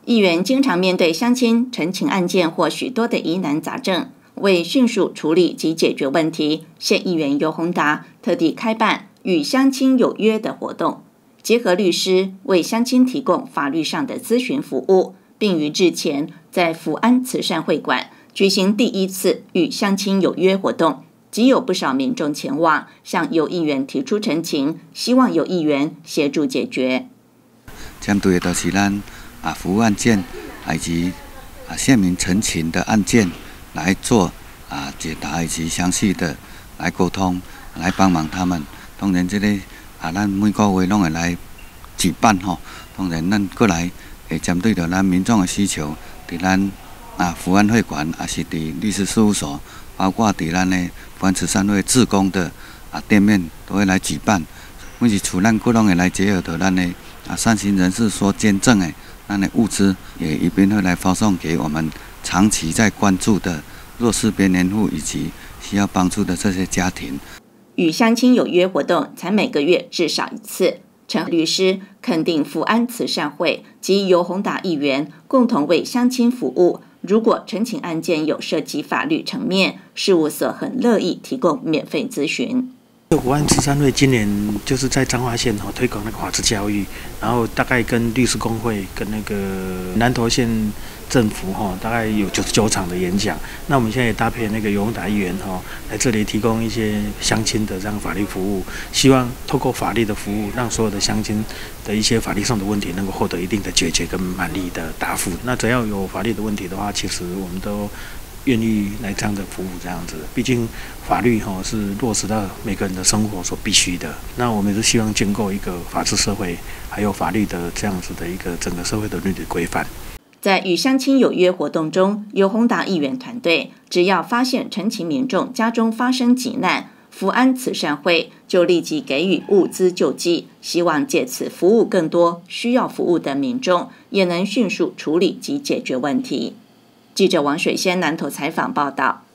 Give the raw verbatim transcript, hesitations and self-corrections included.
议员经常面对乡亲陈情案件或许多的疑难杂症，为迅速处理及解决问题，县议员尤宏达特地开办与乡亲有约的活动，结合律师为乡亲提供法律上的咨询服务，并于日前在福安慈善会馆举行第一次与乡亲有约活动，即有不少民众前往向尤议员提出陈情，希望尤议员协助解决。 针对的是咱啊服务案件以及啊县民陈情的案件来做啊解答以及详细的来沟通，来帮忙他们。当然，这个啊，咱每个月拢会来举办吼。当然，咱过来会针对着咱民众的需求，伫咱啊福安会馆，也是伫律师事务所，包括伫咱的福安慈善会志工的啊店面，都会来举办。每一处咱各拢会来结合着咱的啊善心人士所捐赠的咱的物资，也一并会来发送给我们长期在关注的弱势边缘户以及需要帮助的这些家庭。 与乡亲有约活动才每个月至少一次。陈律师肯定福安慈善会及尤宏达议员共同为乡亲服务。如果陈情案件有涉及法律层面，事务所很乐意提供免费咨询。 福安慈善会今年就是在彰化县哦推广那个法治教育，然后大概跟律师公会跟那个南投县政府哈，大概有九十九场的演讲。那我们现在也搭配那个尤宏达议员哈，来这里提供一些乡亲的这样法律服务，希望透过法律的服务，让所有的乡亲的一些法律上的问题能够获得一定的解决跟满意的答复。那只要有法律的问题的话，其实我们都愿意来这样的服务，这样子。毕竟法律哈是落实到每个人的生活所必须的。那我们是希望建构一个法治社会，还有法律的这样子的一个整个社会的伦理规范。 在与乡亲有约活动中，尤宏达议员团队只要发现陈情民众家中发生急难，福安慈善会就立即给予物资救济，希望借此服务更多需要服务的民众，也能迅速处理及解决问题。记者王水仙南投采访报道。